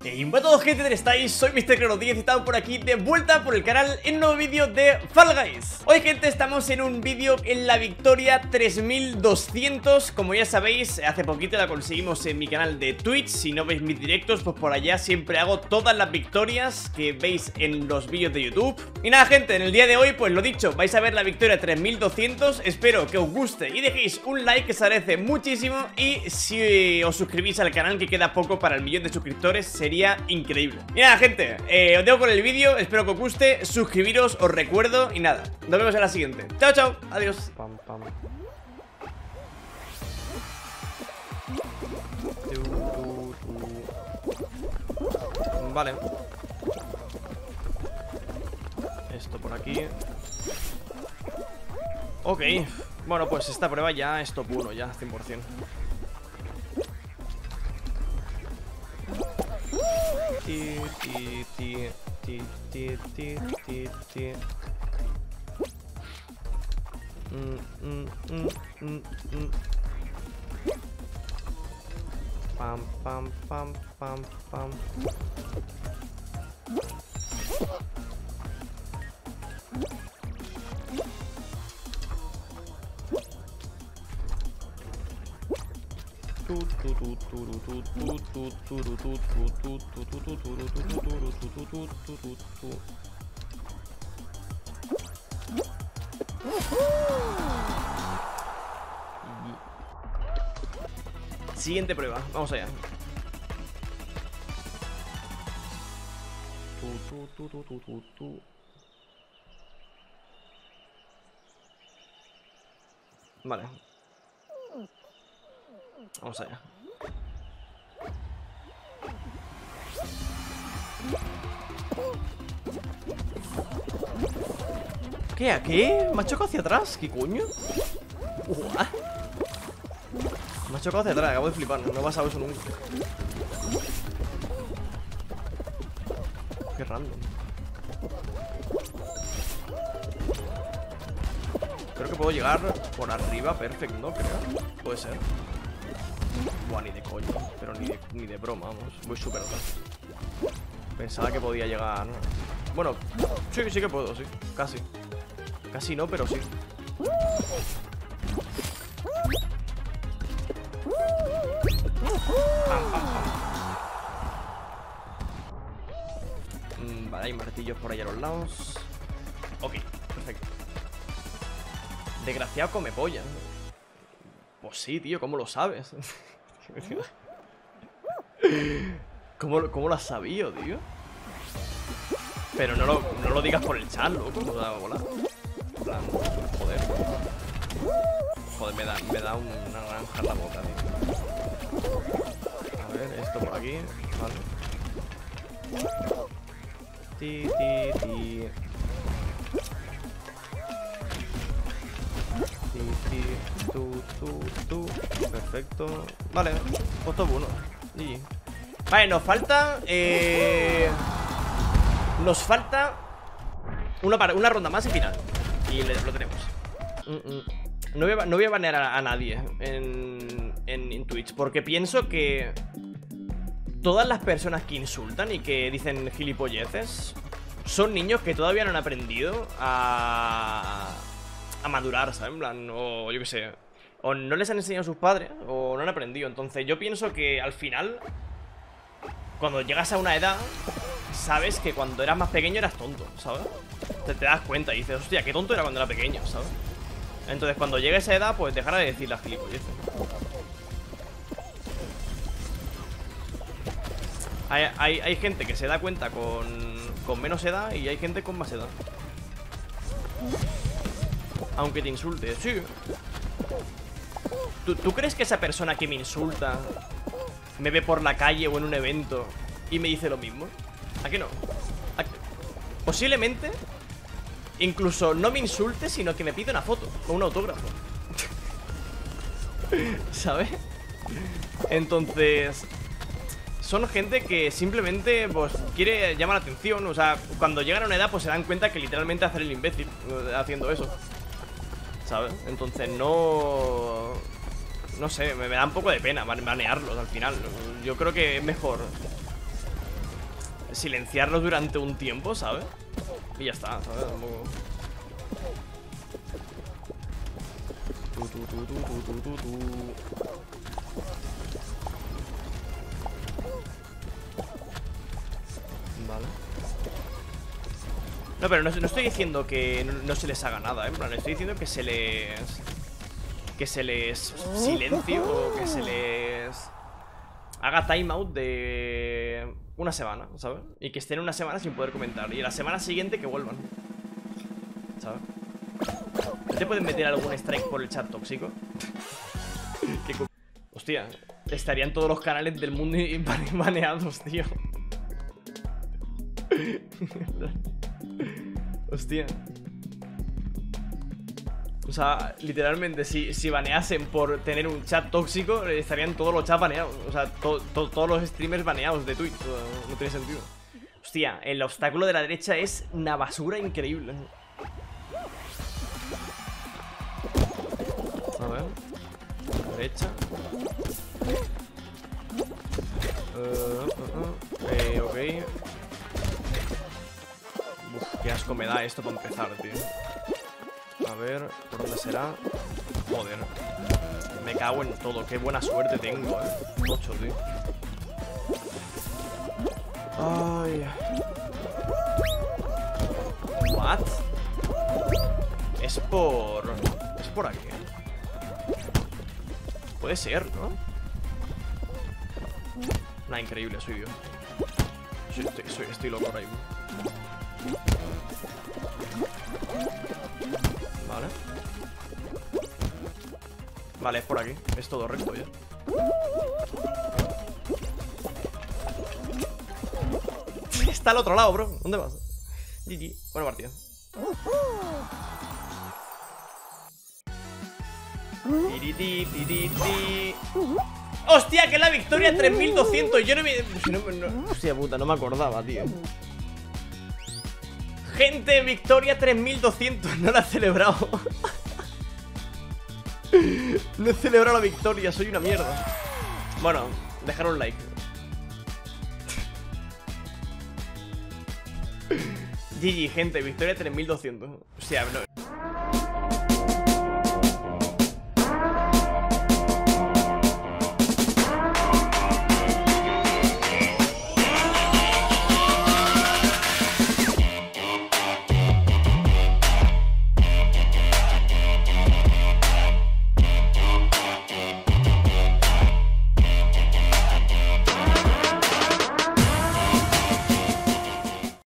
Y hola a todos, gente, ¿cómo estáis? Soy MrCrono10 y estamos por aquí de vuelta por el canal en un nuevo vídeo de Fall Guys. Hoy, gente, estamos en un vídeo en la victoria 3200. Como ya sabéis, hace poquito la conseguimos en mi canal de Twitch. Si no veis mis directos, pues por allá siempre hago todas las victorias que veis en los vídeos de YouTube. Y nada, gente, en el día de hoy, pues lo dicho, vais a ver la victoria 3200. Espero que os guste y dejéis un like, que se agradece muchísimo. Y si os suscribís al canal, que queda poco para el 1.000.000 de suscriptores, sería increíble. Y nada, gente, os dejo con el vídeo. Espero que os guste, suscribiros, os recuerdo. Y nada, nos vemos en la siguiente. Chao, chao, adiós. Vale. Esto por aquí. Ok. Bueno, pues esta prueba ya es top 1, ya, 100%. Pam, pam, pam, pam, pam. Siguiente prueba, vamos allá. Vale. Vamos allá. ¿Qué? ¿A qué? ¿Me ha chocado hacia atrás? ¿Qué coño? What? Me ha chocado hacia atrás, acabo de flipar. No he pasado eso nunca. Qué random. Creo que puedo llegar por arriba, perfecto, ¿no? Creo. Puede ser. Buah, ni de coño. Pero ni de broma, vamos. Voy súper atrás. Pensaba que podía llegar. Bueno, sí que puedo, sí. Casi. Casi no, pero sí. Vale, hay martillos por ahí a los lados. Ok, perfecto. Desgraciado come polla. Pues sí, tío, ¿cómo lo sabes? ¿Cómo lo has sabido, tío? Pero no lo digas por el chat, loco. No da bola. Joder. Joder, me da una naranja en la boca, tío. A ver, esto por aquí. Vale. Ti. Tú. Perfecto. Vale, pues top 1. GG. Vale, nos falta una ronda más y final. Y lo tenemos. No voy a banear a nadie en Twitch, porque pienso que todas las personas que insultan y que dicen gilipolleces son niños que todavía no han aprendido a madurar, ¿sabes? En plan, o yo qué sé, o no les han enseñado a sus padres, o no han aprendido. Entonces yo pienso que al final, cuando llegas a una edad, sabes que cuando eras más pequeño eras tonto, ¿sabes? Te das cuenta y dices, hostia, qué tonto era cuando era pequeño, ¿sabes? Entonces cuando llegue a esa edad, pues dejará de decir las gilipolleces. Hay gente que se da cuenta con menos edad y hay gente con más edad. Aunque te insulte, sí. ¿Tú crees que esa persona que me insulta me ve por la calle o en un evento y me dice lo mismo? ¿A qué no? Posiblemente incluso no me insulte, sino que me pide una foto o un autógrafo. ¿Sabes? Entonces, son gente que simplemente pues quiere llamar la atención. O sea, cuando llegan a una edad pues se dan cuenta que literalmente hacen el imbécil haciendo eso, ¿sabes? Entonces no sé, me da un poco de pena banearlos al final. Yo creo que es mejor silenciarlos durante un tiempo, ¿sabes? Y ya está, ¿sabes? Tampoco... Vale. No, pero no estoy diciendo que no se les haga nada, ¿eh? En plan, estoy diciendo que se les... silencie o que se les... haga timeout de... una semana, ¿sabes? Y que estén una semana sin poder comentar. Y la semana siguiente que vuelvan, ¿sabes? ¿No te pueden meter algún strike por el chat tóxico? Hostia, estarían todos los canales del mundo baneados, tío. Hostia. O sea, literalmente, si baneasen por tener un chat tóxico, estarían todos los chats baneados. O sea, todos los streamers baneados de Twitch. No tiene sentido. Hostia, el obstáculo de la derecha es una basura increíble. A ver. Derecha. Ok. Uf, qué asco me da esto para empezar, tío. A ver, ¿por dónde será? Joder. Me cago en todo. Qué buena suerte tengo, 8, tío. Ay. What? Es por aquí. Puede ser, ¿no? Nah, increíble, soy Dios. Estoy loco ahora mismo. Vale. Vale, es por aquí. Es todo recto ya. Está al otro lado, bro. ¿Dónde vas? GG. Buena partida. ¡Hostia, que es la victoria 3200! Yo no me... Hostia puta, no me acordaba, tío. Gente, victoria 3200. No la he celebrado. No he celebrado la victoria, soy una mierda. Bueno, dejar un like. GG, gente, victoria 3200. O sea, no...